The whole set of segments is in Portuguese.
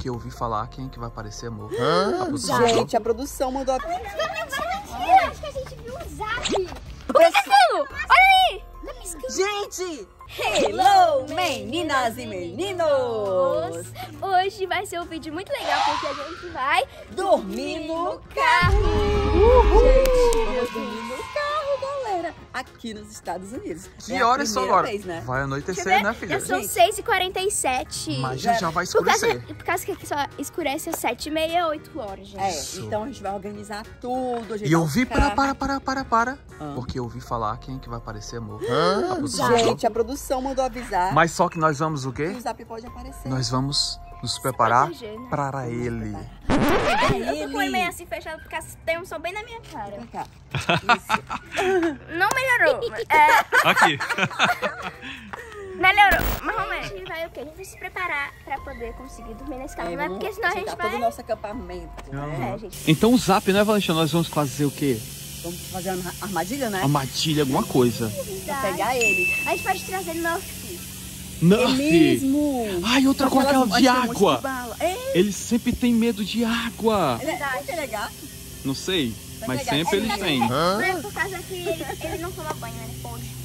Porque eu ouvi falar quem é que vai aparecer, amor. Gente, a produção mandou a... Acho que a gente viu o zap. Olha aí! Gente! Hello, meninas e meninos! Hoje vai ser um vídeo muito legal porque a gente vai dormir no carro! Gente, vamos dormir no carro, galera! Aqui nos Estados Unidos. Que horas são agora? Vez, né? Vai anoitecer, né, filha? Já são 6h47. Mas já vai escurecer. Por causa que aqui só escurece às 7h30, 8 horas, gente. É, então a gente vai organizar tudo. E eu vi, para. Porque eu ouvi falar quem é que vai aparecer, amor. A produção. Gente, a produção mandou avisar. Mas só que nós vamos o quê? O zap pode aparecer. Nós vamos nos preparar para ele. Eu tô meio assim fechado porque tem um som bem na minha cara. Pra cá. Não melhorou. Aqui. Melhorou. Mas vamos ver. A gente vai o quê? A gente vai se preparar pra poder conseguir dormir nesse carro, né? Porque senão a gente vai... todo o nosso acampamento, né? É, gente. Então o zap, né, Valentina? Nós vamos fazer o quê? Vamos fazer uma armadilha, né? Armadilha, alguma coisa. Pra pegar ele. A gente pode trazer Nerf. É mesmo! Ai, outra com aquela de água. Ele Eles sempre têm medo de água. é legal. Não sei, mas pegar. sempre eles têm. Por causa que ele não toma banho, né? Pode.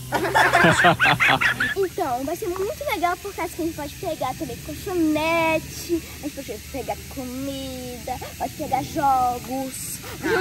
Então, vai ser muito legal por causa que a gente pode pegar também colchonete, a gente pode pegar comida, pode pegar jogos.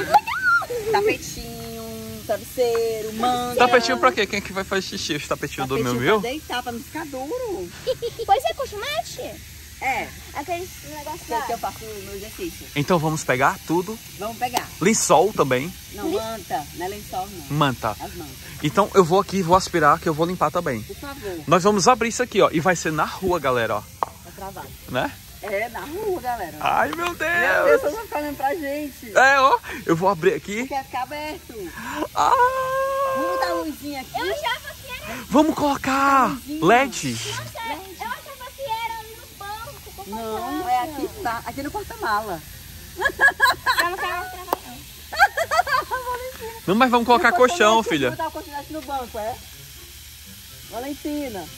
Tapetinho, travesseiro, manga. Tapetinho pra quê? Quem é que vai fazer xixi? Os tapetinhos do meu? Pra deitar, pra não ficar duro. Pode ser colchonete? É. Aquele negócio Que eu faço no exercício. Então vamos pegar tudo. Vamos pegar. Lençol também. Não, manta. Não é lençol, não. Manta. As mantas. Então eu vou aqui, vou aspirar, que eu vou limpar também. Por favor. Nós vamos abrir isso aqui, ó. E vai ser na rua, galera, ó. Tá travado. Né? É, na rua, galera. Ai, meu Meu Deus. Deus, vocês vão ficar olhando pra gente. É, ó. Eu vou abrir aqui. Quer ficar aberto. Ah! Vamos dar a luzinha aqui. Eu achava que era... Vamos colocar LED. Eu achava que era no banco. Não, é aqui, tá. Aqui no porta-mala. Eu não quero mostrar não. Não, mas vamos colocar colchão, filha. Vou botar o colchonete no banco, é? Valentina.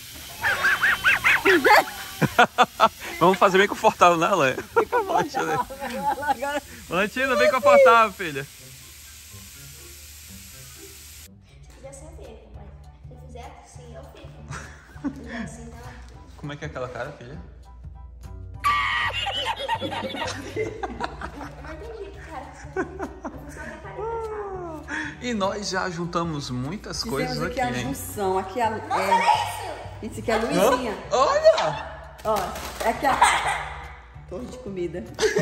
Vamos fazer bem confortável, né, Lé? Valentina, bem confortável, filha. Se fizer assim, eu fico. Mas se fizer assim, eu fico. Se fizer assim, tá? Como é que é aquela cara, filha? Eu não entendi, cara. E nós já juntamos muitas coisas Fizemos aqui, aqui a hein? junção. Aqui a... Nossa, olha isso! Isso aqui é a luzinha. Olha! Ó, é aqui a... torre de comida.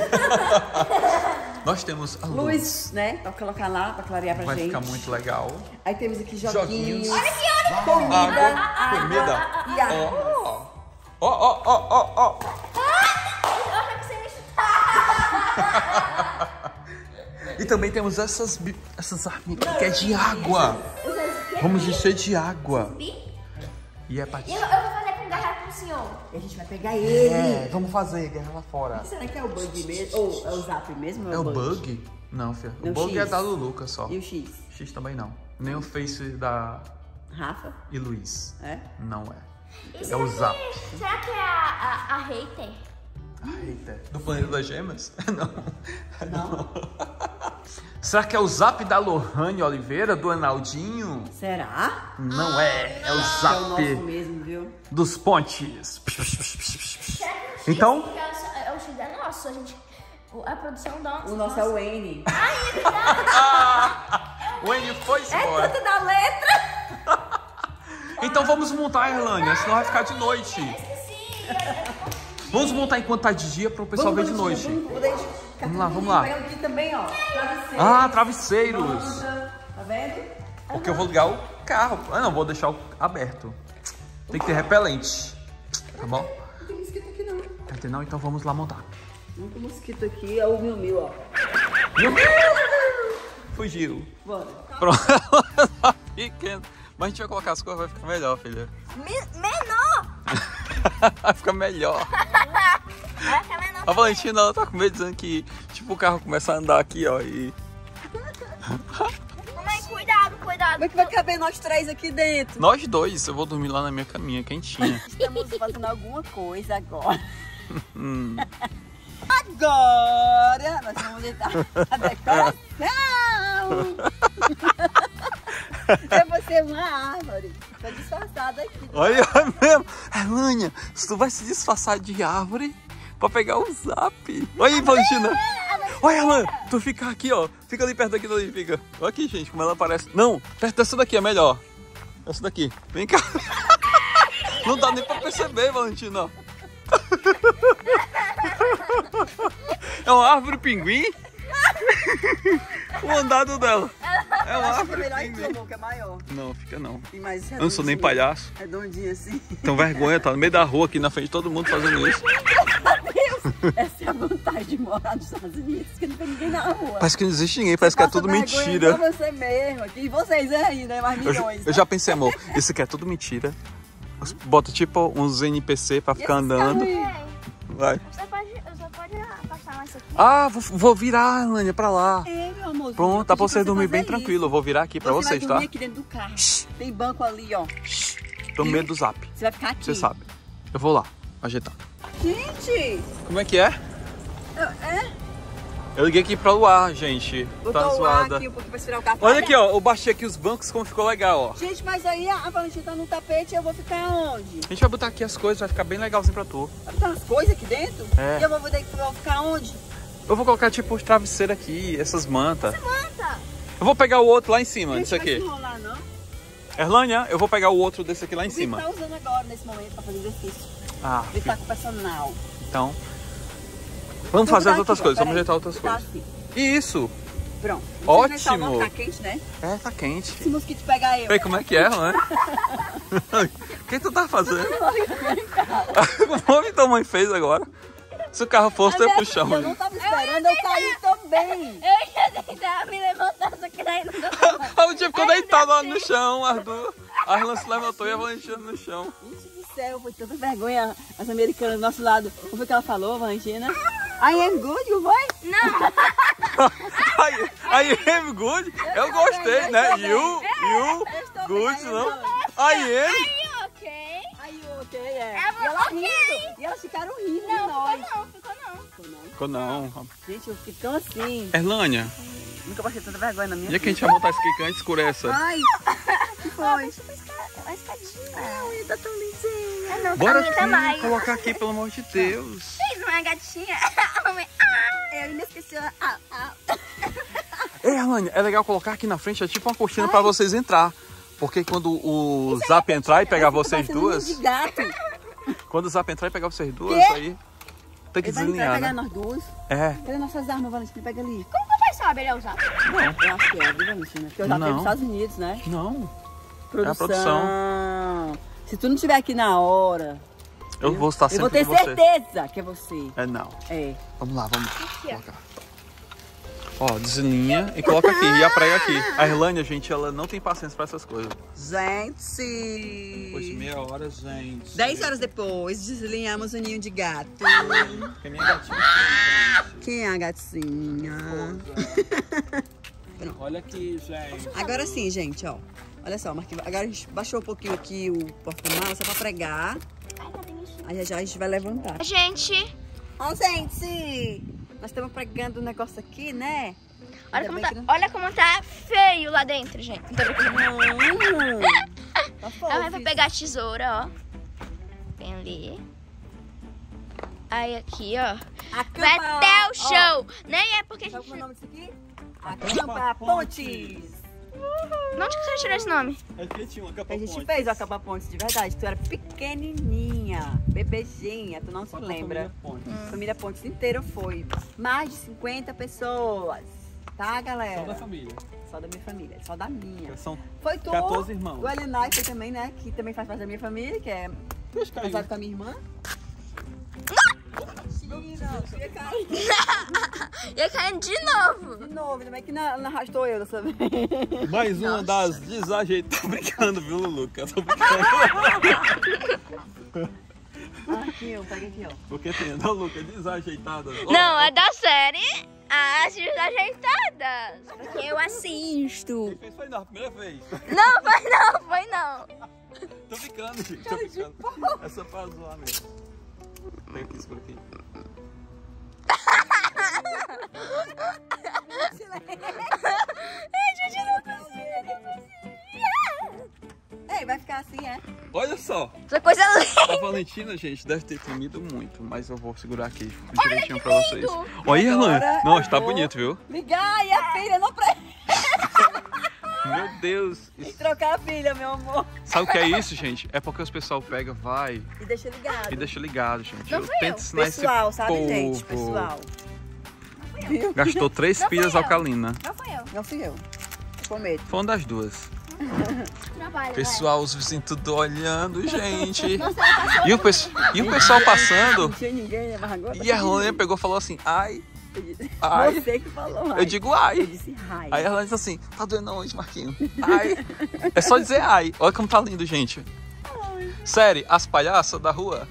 Nós temos a Luz, né? Pra colocar lá, pra clarear pra Vai gente. ficar muito legal. Aí temos aqui joguinhos. Olha aqui, olha! Comida. Comida. E água. Ó. Eu achava que você ia chutar. E também temos essas arminhas que é de água. Vamos encher de água. E é pra... Eu vou fazer com garrafa pro senhor. E a gente vai pegar ele. É, vamos fazer guerra lá fora. Será que é o bug mesmo? Ou é o zap mesmo? ou É o bug? Não, filha. O Não, bug X. é da Luluca só. E o X? X também não. Nem o Face da Rafa? e Luiz. É? Não é. E É o Zap. Será que é a hater? Eita. Do Planeta das Gemas? Não. Não? Será que é o Zap da Lohane Oliveira, do Arnaldinho? Será? Não é. É o É o Zap nosso mesmo, viu? dos Pontes. Será que o X Então? é o X é nosso? A gente... A produção da O nosso é o N. Ai, é verdade! O N foi embora. Tanto da letra! Então vamos montar, Erlânia, senão vai ficar de noite. Vamos montar enquanto tá de dia para o pessoal ver de noite. Vamos lá. Vai aqui também, ó. Travesseiro. Ah, travesseiros. Tá vendo? Porque eu vou ligar o carro. Ah, não, vou deixar aberto. Tem que ter repelente. Tá bom? Não tem mosquito aqui, não. Tá entendendo? Então vamos lá montar. Não tem mosquito aqui, é o mil, ó. Fugiu. Bora. Pronto. Tá pequeno. Mas a gente vai colocar as coisas, vai ficar melhor, filha. Menor! Vai ficar melhor. Vai ficar menor. A Valentina, ela tá com medo dizendo que, tipo, o carro começa a andar aqui, ó, e... Mamãe, cuidado. Como é que vai caber nós três aqui dentro? Nós dois, eu vou dormir lá na minha caminha, quentinha. Estamos fazendo alguma coisa agora. Agora nós vamos deitar a decoração. Eu vou ser uma árvore. Tô disfarçada aqui. Olha mesmo. Elânia, tu vai se disfarçar de árvore pra pegar o zap. Olha aí, Valentina. Olha, Elânia, tu fica aqui, ó. Fica ali perto daquilo ali, fica. Olha aqui, gente, como ela aparece. Não, perto dessa daqui é melhor. Essa daqui. Vem cá. Não dá nem pra perceber, Valentina. É uma árvore pinguim? O andado dela. É uma árvore pinguim. Que é maior. Não, fica não. E mais Eu não sou nem palhaço. Redondinho assim. Então vergonha, tá no meio da rua aqui na frente de todo mundo fazendo isso. Essa é a vantagem de morar nos Estados Unidos, que não tem ninguém na rua. Parece que não existe ninguém, parece que é tudo mentira. Só você mesmo aqui. E vocês aí, né? Mais milhões. Eu já pensei, amor, isso aqui é tudo mentira. Bota tipo uns NPC pra ficar andando. Vai. Você pode afastar mais aqui. Ah, vou virar, Elânia, pra lá. É, meu amorzinho. Pronto, dá pra vocês dormir bem tranquilo. Eu vou virar aqui pra Você vocês, vai dormir tá? aqui dentro do carro. Tem banco ali, ó. Tô no meio do zap. Você vai ficar aqui. Você sabe. Eu vou lá, ajeitar. Gente! Como é que é? Eu liguei aqui pra Luar, gente. Botou Tá o ar zoada. aqui um pouquinho pra esfriar o carro. Olha aqui, ó. Eu baixei aqui os bancos, como ficou legal, ó. Gente, mas aí a Valentina tá no tapete e eu vou ficar onde? A gente vai botar aqui as coisas, vai ficar bem legalzinho pra tu. Vai botar umas coisas aqui dentro? É. E eu vou ficar onde? Eu vou colocar tipo os travesseiros aqui, essas mantas. Manta. Eu vou pegar o outro lá em cima, Gente, disso vai se aqui. enrolar, não? Erlânia, eu vou pegar o outro desse aqui lá em O cima. Vitor tá usando agora, nesse momento, pra fazer exercício. Ah, Ele tá com o personal. então. Vamos fazer as outras coisas, vamos Peraí, ajeitar outras tá coisas. assim. Isso! Pronto. Ótimo. Tá quente, né? É, tá quente. Se o mosquito pegar eu. Peraí, como é que é, Erlânia? O que tu tá fazendo? Como a tua mãe fez agora? Se o carro fosse, tu ia pro chão. Eu não tava esperando, eu caí também. Eu ia tentar me levantar, só que daí não deu. A Valentina ficou deitada lá no chão, as duas. A Erlânia se levantou e a Valentina no chão. Gente do céu, foi tanta vergonha as americanas do nosso lado. O que ela falou, Valentina? I am good, não foi? I am good. Eu gostei, né? You good, não? I am. Ok. Aí, ok, é. É, E ela ok. rindo. E elas ficaram rindo de nós. Ficou não. Ficou não. Ficou não. Gente, eu fiquei tão assim. Erlânia, Nunca passei tanta vergonha na minha e a que a vida. gente vai montar esse aqui antes escurece? Ai, o que foi? Uma escadinha. Ai, tá tão lindinha. Não, Bora a minha tá mais. aqui, colocar aqui, pelo amor de Deus. Fez uma gatinha. Eu ainda esqueci a... Ei, Erlânia, é legal colocar aqui na frente, é tipo uma cortina pra vocês entrar. Porque quando o Zap entrar e pegar vocês duas... de gato. Quando o Zap entrar e pegar vocês duas, Quê? aí tem que Ele vai entrar e desalinhar, pegar né? nós duas. É. Cadê nossas armas, Valentina? Pega ali. Como que o pai sabe ele usar? Não, eu acho que é, viu, Valentina? Porque eu já Não. tenho nos Estados Unidos, né? Não, Produção. é a produção. Se tu não estiver aqui na hora... Eu vou estar Eu vou sempre ter com você. certeza que é você. É, não. É. Vamos lá, vamos colocar. Ó, deslinha e coloca aqui, e a prega aqui. A Erlânia, gente, ela não tem paciência pra essas coisas. Gente... Depois de meia hora, gente. 10 horas depois, deslinhamos o ninho de gato. Porque minha gatinha Quem é a gatinha? Olha aqui, gente. Agora sim, gente, ó. Olha só, Marquinhos. Agora a gente baixou um pouquinho aqui o porta-malas só pra pregar. Aí já a gente vai levantar. Gente, Ó, gente! Nós estamos pregando um negócio aqui, né? olha como tá feio lá dentro, gente. Tá Ela vai pegar a tesoura, ó. Vem ali. Aí aqui, ó. Vai até o chão. Nem é porque a Sabe gente... qual é o nome disso aqui? Acampa Pontes. Onde que você tirou esse nome? É que tinha uma capa A gente fez o Acampa Pontes de verdade. Tu era pequenininha, bebezinha, tu não se lembra. Família Pontes inteira foi. Mais de 50 pessoas. Tá, galera? Só da família. Só da minha família, só da minha. São Foi tu, 14 irmãos. o Elenai foi também, né? Que também faz parte da minha família, que é casado com a minha irmã. Mentira, ia cair. Ia caindo de novo. De novo, ainda bem que não arrastou eu dessa vez. Mais uma das desajeitadas. Tô brincando, viu, Luluca? Tô brincando. Aqui, ó, pega aqui, ó. Porque tem da Luca desajeitadas. Não, é da série As Desajeitadas. Porque eu assisto. Quem fez foi na primeira vez. Não, foi não. Tô brincando, gente. Tô brincando. É só pra zoar mesmo. Pega aqui, isso por aqui. Ó. Essa coisa linda. A Valentina, gente, deve ter tremido muito, mas eu vou segurar aqui direitinho pra vocês. Olha aí, Irlan. Nossa, tá bonito, viu? Ligar e a filha não presta. Meu Deus. Tem que trocar a filha, meu amor. Sabe o que é isso, gente? É porque os pessoal pega, vai E deixa ligado. e deixa ligado, gente. Não Eu fui tento eu. ensinar esse Pessoal, sabe, povo. gente? Pessoal. Gastou 3 Não fui pilhas eu. alcalina. Não foi eu. Não fui eu. Prometo. Foi uma das duas. Trabalho, Pessoal, os vizinhos tudo olhando, gente. Nossa, ela passou E o pessoal passando. Não tinha ninguém, mas agora... E a Erlânia pegou e falou assim, ai, ai. Você que falou, Eu ai. digo Eu ai. disse ai. Aí a Erlânia disse assim, tá doendo onde, Marquinhos? Ai. É só dizer ai. Olha como tá lindo, gente. Sério, as palhaças da rua.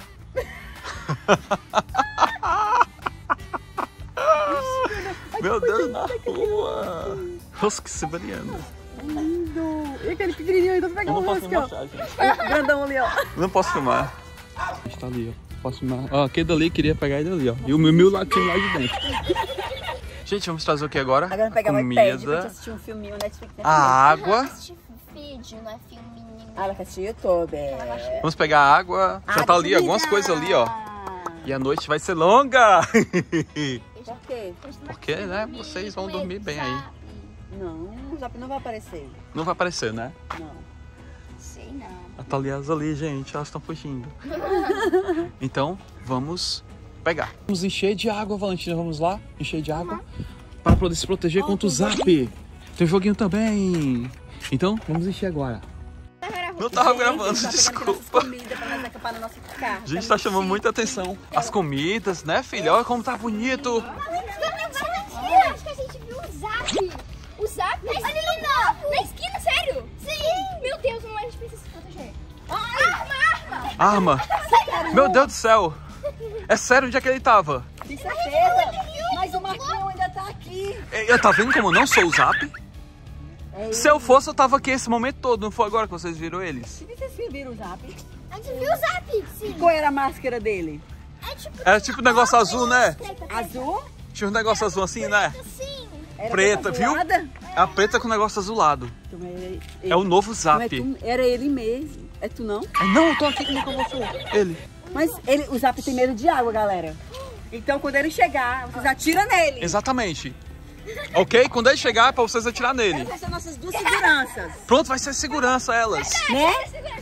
Meu Deus, na rua. Rosca siberiana. Lindo. E aquele pequenininho aí, tô Eu pegando não um posso rosca, ó. mostrar, gente. Grandão ali, ó. Não posso filmar. Está ali, ó. Posso filmar. Ó, aquele dali queria pegar ele ali, ó. E o meu latinho lá de dentro. Gente, vamos trazer o que agora? Agora vamos pegar o iPad pra gente Comida. assistir um filminho Netflix. A água. assistir vídeo, não é filminho. Ah, ela quer assistir YouTube. Vamos pegar a água. Já tá ali, algumas coisas ali, ó. E a noite vai ser longa. Por quê? Porque, né, vocês vão dormir bem aí. Não, o Zap não vai aparecer. Não vai aparecer, né? Não. Sei não. A Thalias ali, gente, elas estão fugindo. Então, vamos pegar. Vamos encher de água, Valentina. Vamos lá? Encher de água. Para poder se proteger contra o Zap. Tem joguinho também. Então, vamos encher agora. Não tava gravando, desculpa. A gente tá chamando muita atenção. As comidas, né, filha? Olha como tá bonito. Acho que a gente viu o Zap. O Zap? Olha ali na esquina, sério? Sim. Meu Deus, não, a gente precisa se proteger. Arma! Arma. Meu Deus do céu. É sério, onde é que ele tava? Tem certeza? Mas o Marquinhos ainda tá aqui. Tá vendo como eu não sou o Zap? Se eu fosse, eu tava aqui esse momento todo. Não foi agora que vocês viram eles? E vocês viram o Zap? A gente viu o Zap, sim. Qual era a máscara dele? Era tipo um negócio azul, né? Azul? Tinha um negócio azul assim, né? Sim. Era Preta, viu? azulada? A preta com o negócio azulado. Então, É o novo não é Zap. tu, era ele mesmo. É tu não? Não, eu tô aqui, como é que eu vou for? Ele. Mas o Zap tem medo de água, galera. Então quando ele chegar, vocês atiram nele. Exatamente. Ok? Quando ele chegar, é pra vocês atirar nele. Essas são nossas duas seguranças. Pronto, vai ser segurança elas. Né?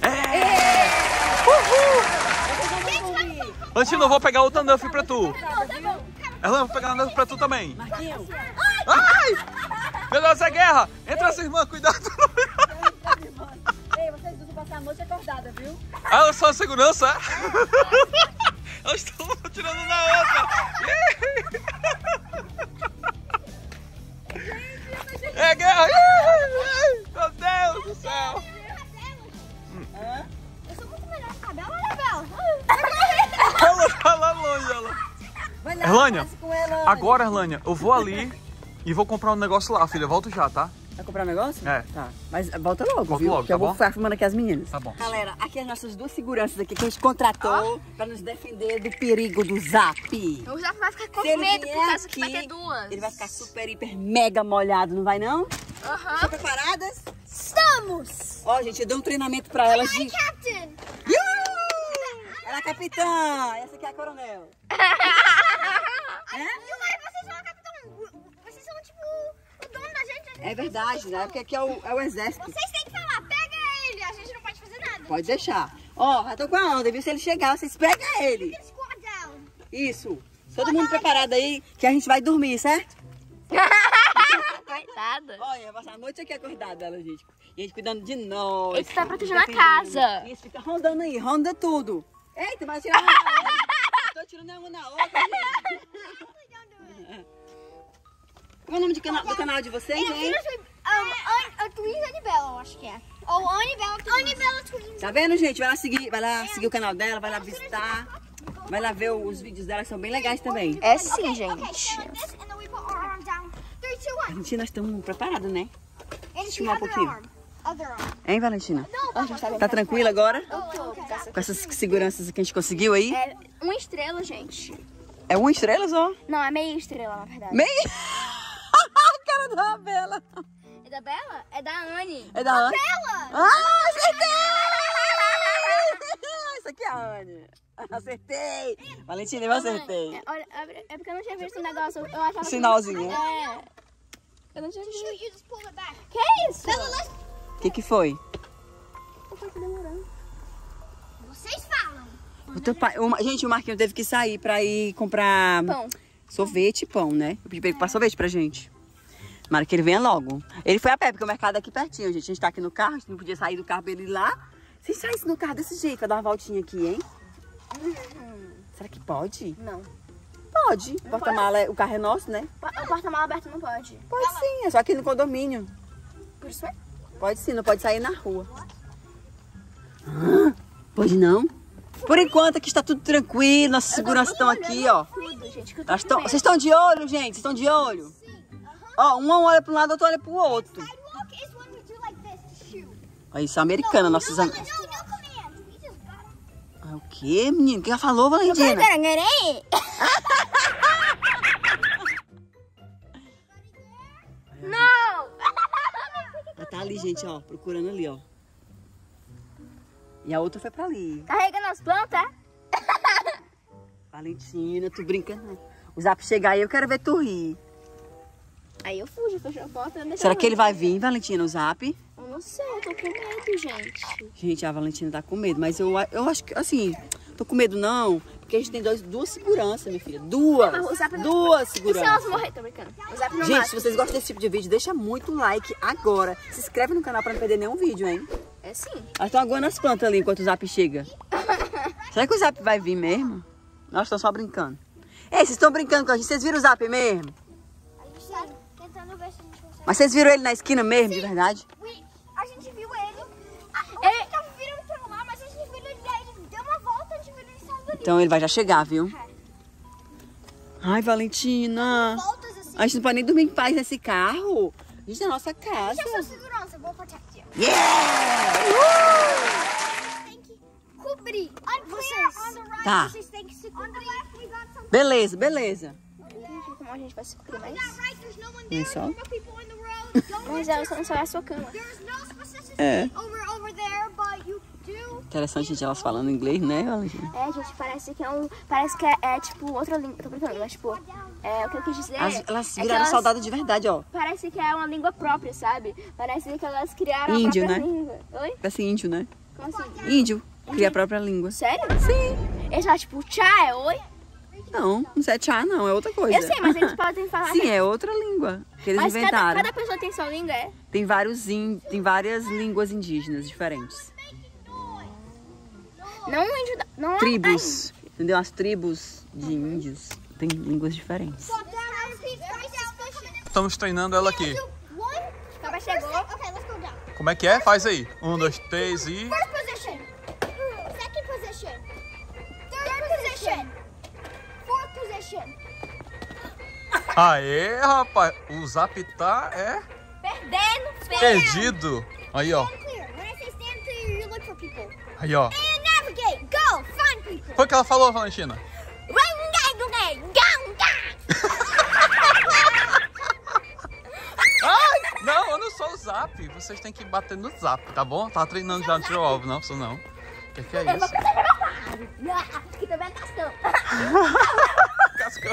Valentina, eu vou pegar outra Nerf pra tu. Tá bom. Ela, eu vou pegar a Nerf pra tu também. Marquinhos. Ai! Meu Deus, é guerra! Entra essa irmã, cuidado. Ei, vocês duas vão passar a noite acordada, viu? Elas são a segurança, é? Elas estão atirando na outra. É guerra! Meu Deus do céu! Eu sou muito melhor que a Bela, olha a Bela. Ela tá lá longe, ela. Vai lá, Erlânia, conversa com ela. agora, Erlânia, eu vou ali e vou comprar um negócio lá, filha. Volto já, tá? Vai comprar um negócio? É. Tá. Mas volta logo, Volto viu? logo, Que tá eu vou bom? ficar filmando aqui as meninas. Tá bom. Galera, aqui as nossas duas seguranças aqui que a gente contratou pra nos defender do perigo do Zap. O Zap vai ficar com Se ele medo vier por causa que vai aqui, ter duas. Ele vai ficar super, hiper, mega molhado, não vai não? Aham. Estão preparadas? Estamos! Ó, gente, eu dei um treinamento pra elas de... Captain! Ela é a capitã, essa aqui é a coronel. Vocês são a capitão. Vocês são tipo o dono da gente. É verdade, né? Porque aqui é o exército. Vocês têm que falar, pega ele, a gente não pode fazer nada. Pode deixar. Ó, já tô com a onda, viu? Se ele chegar, vocês pegam ele. Squad down. Isso. Todo mundo preparado aí, que a gente vai dormir, certo? Coitada. Olha, passar a noite aqui acordada, ela, gente. E a gente cuidando de nós. Ele tá protegendo a casa. Isso, fica rondando aí, ronda tudo. Eita, mas tirando uma na outra. Tô tirando uma na outra, gente. Qual é o nome do canal de vocês, hein? Twins Anibella, eu acho que é. Ou Anibella Twins. Anibella Twins. Tá vendo, gente? Vai lá seguir o canal dela, vai lá visitar. Vai lá ver os vídeos dela, que são bem legais também. É sim, gente. Valentina, nós estamos preparados, né? Deixa eu filmar um pouquinho. Hein, Valentina? Tá tranquila agora? Com essas seguranças que a gente conseguiu aí? É uma estrela, gente. É uma estrela só? Não, é meia estrela, na verdade. Meia? A cara da Bela. É da Bela? É da Anne. É da Anne? Bela! Ah, acertei! Essa aqui é a Anne. Acertei. Valentina, eu acertei. Olha, é porque eu não tinha visto o negócio. Eu achava Sinalzinho. É. Eu não tinha visto. Que isso? Que foi? Eu tô aqui demorando. Vocês falam. O teu pai, gente, o Marquinhos teve que sair pra ir comprar sorvete e pão, né? Eu pedi pra ele comprar sorvete pra gente. Tomara que ele venha logo. Ele foi a pé, porque o mercado é aqui pertinho, gente. A gente tá aqui no carro, a gente não podia sair do carro pra ele ir lá. Se saísse no carro desse jeito, vai dar uma voltinha aqui, hein? Será que pode? Não. Pode. O porta-mala, o carro é nosso, né? O porta-mala aberto não pode. Pode sim, é só aqui no condomínio. Por isso é? Pode sim, não pode sair na rua. Pode não? Por enquanto aqui está tudo tranquilo, nossas seguranças estão aqui, ó. Tudo, gente, que eu Vocês estão de olho, gente? Vocês estão de olho? Ó, um olha para um lado, outro olha para o outro. Olha isso, americana, nossos amigos. Ah, o quê, menino? O que ela falou, Valentina? Não! Ela tá ali, gente, ó, procurando ali, ó. E a outra foi pra ali. Carregando as plantas, é? Valentina, tu brinca não. O Zap chegar aí, eu quero ver tu rir. Aí eu fujo, fechou a porta. Será que ele vai vir, Valentina, o Zap? Eu não sei, eu tô com medo, gente. Gente, a Valentina tá com medo, mas eu acho que, assim, tô com medo não, porque a gente tem duas seguranças, minha filha. Duas E se seguranças. elas morrerem? Tô brincando. O Zap não Gente, mata. se vocês gostam desse tipo de vídeo, deixa muito like agora. Se inscreve no canal pra não perder nenhum vídeo, hein? É sim. Elas estão aguando as plantas ali enquanto o Zap chega. Será que o Zap vai vir mesmo? Nós estamos só brincando. Ei, vocês estão brincando com a gente? Vocês viram o Zap mesmo? A gente tá tentando ver se a gente consegue. Mas vocês viram ele na esquina mesmo, de verdade? A gente viu ele. Ele tava virando o celular, mas a gente viu ele deu uma volta, a gente viu ele saindo ali. Então ele vai já chegar, viu? Ai, Valentina. Voltas assim. A gente não pode nem dormir em paz nesse carro. A gente é a nossa casa. Eu sou segurança, eu vou protect you. Yeah! Tem que cobrir. Vocês. Tá. Vocês têm que se cobrir. Beleza, beleza. Como a gente vai se cobrir mais? Não é só? Mas ela só não sai a sua cama. É. Interessante, gente, elas falando inglês, né, Valentina? É, gente, parece que é tipo outra língua. Tô brincando, mas tipo, o que eu quis dizer Elas é viraram que soldados de verdade, ó. parece que é uma língua própria, sabe? Parece que elas criaram Índio, a própria né? língua. Oi? Parece índio, né? Como assim? Índio. Cria a própria língua. Sério? Sim. Eles falam tipo, tchá, é oi? Não é tchá, não. É outra coisa. Eu sei, mas eles podem falar. Sim, é outra língua que eles mas inventaram. cada pessoa tem sua língua, é? Tem várias línguas indígenas diferentes. Não índio, não Tribos. Entendeu? As tribos de índios têm línguas diferentes. Estamos treinando ela aqui. Acaba chegou. Como é que é? Faz aí. 1, 2, 3 e... First position. Second position. Third position. Fourth position. Aê, rapaz. O Zap tá, Perdendo, feio. perdido. Aí, ó. Stand clear. When I say stand clear, you look for people. Aí, ó. And navigate. Go. Find people. Foi o que ela falou, Valentina? Ai, não, eu não sou o Zap. Vocês têm que bater no Zap, tá bom? Tá treinando já de ovo, não, isso não. O que é isso? Aqui também é Cascão. Cascão.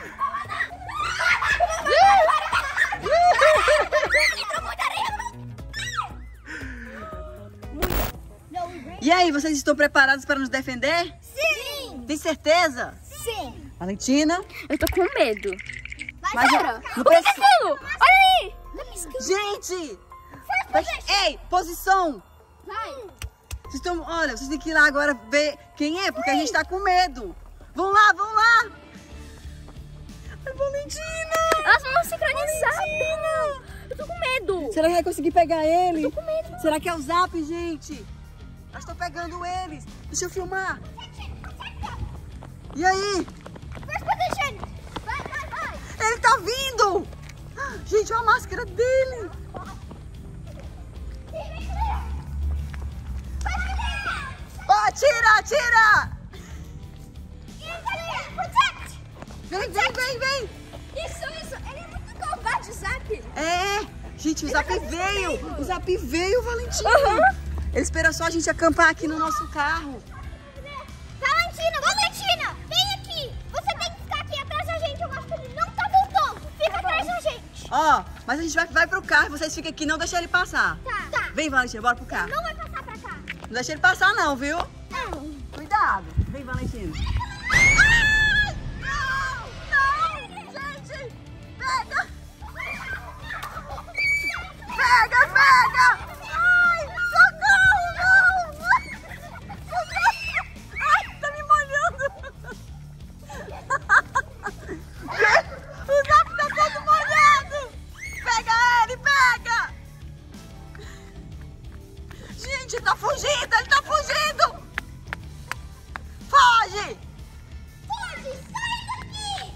E aí, vocês estão preparados para nos defender? Sim. Tem certeza? Sim. Valentina? Eu tô com medo. Mas Pera. não O que é precisa- aquilo? Olha aí. Gente! Ei, posição! Vai. Olha, vocês têm que ir lá agora ver quem é, porque a gente tá com medo. Vão lá, vão lá! Ai, Valentina! Elas vão sincronizar, Pina. Eu tô com medo. Será que vai conseguir pegar ele? Eu tô com medo. Será que é o Zap, gente? Nós estamos pegando eles. Deixa eu filmar. E aí? First position. Vai. Ele tá vindo! Gente, olha a máscara dele! Ó, tira! Protect. Vem! Isso. Ele é muito covarde, Zap. É! Gente, o Zap veio! O Zap veio, Valentina! Ele espera só a gente acampar aqui no nosso carro. Ó, mas a gente vai pro carro e vocês ficam aqui, não deixa ele passar. Tá. Vem, Valentina, bora pro carro. Não vai passar pra cá. Não deixa ele passar não, viu? Não. Cuidado. Vem, Valentina. Ai, não, gente. Pega. Pega. Ai, socorro, não. Ai, tá me molhando. O Zap tá todo molhado. Pega ele, pega. Gente, ele tá fugindo, Foge. Foge, sai daqui.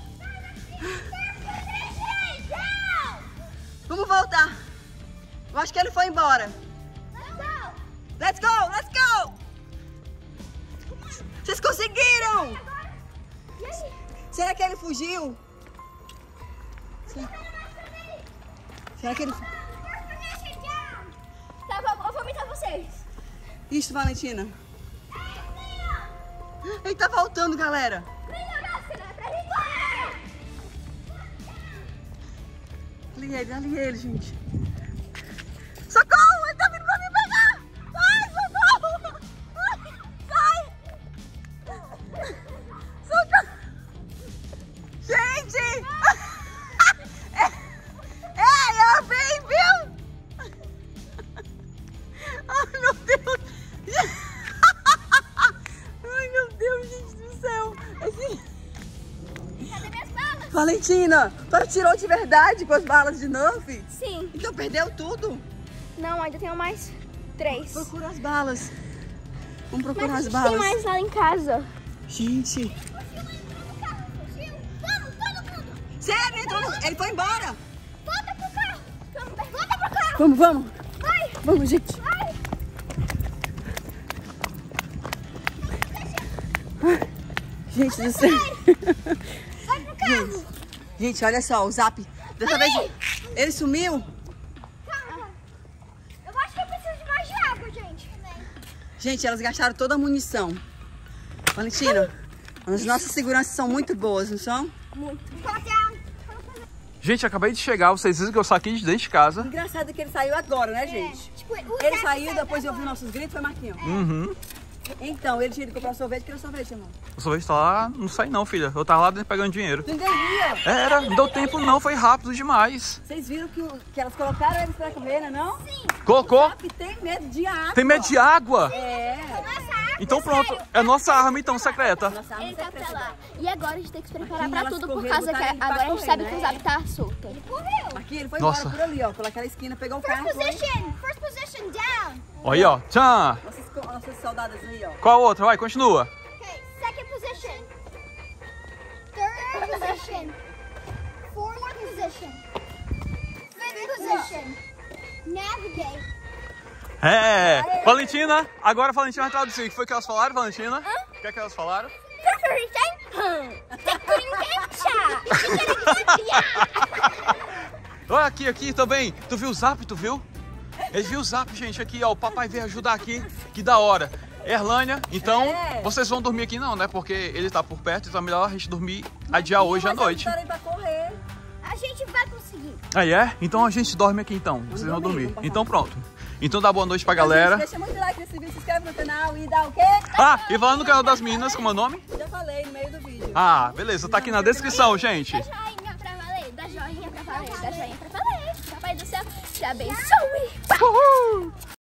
Não. Vamos voltar. Eu acho que ele foi embora. Let's go. Vocês conseguiram. E aí? Será que ele fugiu? Será que ele... Tá, eu vou imitar vocês. Isso, Valentina. Ele tá voltando, galera. Ali ele, gente. Socorro, ele tá vindo pra me pegar. Ai, socorro. Sai. Socorro. Gente. Ela vem, viu? Ai, meu Deus. Ai, meu Deus, gente do céu. Cadê minhas balas? Valentina, tu tirou de verdade com as balas de Nerf? Sim. Então perdeu tudo? Não, ainda tenho mais 3. Procura as balas. Vamos procurar Mas as tem balas. mais lá em casa. Gente. Vamos, todo mundo. Sério, ele foi embora. Volta pro carro. Volta pro carro. Vamos. Vai. Vamos, gente. Vai. Gente do céu. Vai pro carro. Gente, olha só, o Zap. Dessa vez ele sumiu. Calma. Eu acho que eu preciso de mais de água, gente. Gente, elas gastaram toda a munição. Valentina, as nossas seguranças são muito boas, não são? Muito. Gente, acabei de chegar, vocês viram que eu saquei de dentro de casa. Engraçado é que ele saiu agora, né, gente? Tipo, Ele saiu, depois eu vi nossos gritos, foi Marquinhos. Uhum. Então, ele tinha ido comprar sorvete, queria sorvete, irmão. O sorvete tá lá, não sai não, filha. Eu tava lá dentro pegando dinheiro. Ninguém via. Era, não deu tempo não, foi rápido demais. Vocês viram que elas colocaram eles pra correr, né, não? Sim. Colocou? Zap tem medo de água. Tem medo de água? É. Então pronto, é nossa arma então secreta. Nossa arma Ele tá secreta. pra lá. E agora a gente tem que se preparar Aqui pra elas tudo por correram, causa que botaram ele pra agora a gente correr, sabe né? que o Zap tá solto. Ele correu. Aqui ele foi Nossa. embora por ali, ó. Por aquela esquina, pegou o carro. First Foi. position down. Olha aí, ó. Tchan. Nossas soldadas aí, ó. Qual a outra? Vai, continua. Okay, second position. Third position. Fourth position. Fifth position. Navigate. É. Valentina, agora a Valentina vai traduzir. O que foi que elas falaram, Valentina? O que é que elas falaram? Olha aqui também. Tu viu o Zap, tu viu? Ele viu o Zap, gente, aqui, ó. O papai veio ajudar aqui. Que da hora. Erlânia, então, vocês vão dormir aqui não, né? Porque ele tá por perto, então é melhor a gente dormir, adiar hoje à noite. Pra correr. A gente vai conseguir. Aí é? Então a gente dorme aqui então. Vocês vão dormir. Então pronto. Então dá boa noite pra galera. Deixa muito like nesse vídeo, se inscreve no canal e dá o quê? Ah, e lá no canal das meninas, como é o nome? Já falei no meio do vídeo. Ah, beleza, tá aqui na descrição, gente. Dá joinha pra valer, dá joinha pra valer, dá joinha pra valer. Papai do céu, te abençoe. Uhul!